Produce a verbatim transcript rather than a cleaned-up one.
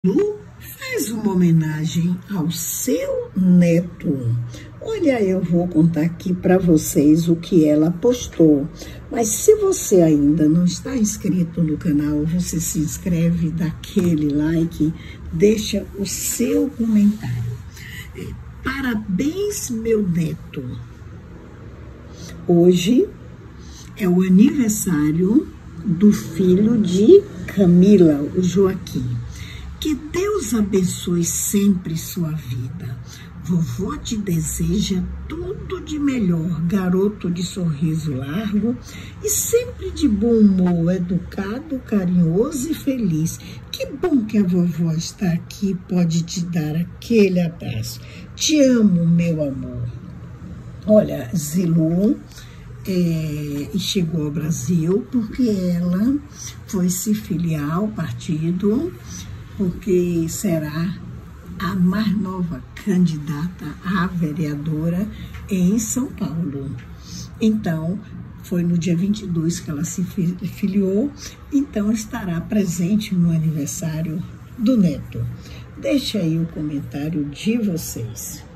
Lu faz uma homenagem ao seu neto. Olha, eu vou contar aqui para vocês o que ela postou. Mas se você ainda não está inscrito no canal, você se inscreve, dá aquele like, deixa o seu comentário. Parabéns, meu neto. Hoje é o aniversário do filho de Camila, o Joaquim. Que Deus abençoe sempre sua vida. Vovó te deseja tudo de melhor, garoto de sorriso largo e sempre de bom humor, educado, carinhoso e feliz. Que bom que a vovó está aqui, pode te dar aquele abraço. Te amo, meu amor. Olha, Zilu é, chegou ao Brasil porque ela foi se filiar ao partido, porque será a mais nova candidata à vereadora em São Paulo. Então, foi no dia vinte e dois que ela se filiou, então estará presente no aniversário do neto. Deixa aí o comentário de vocês.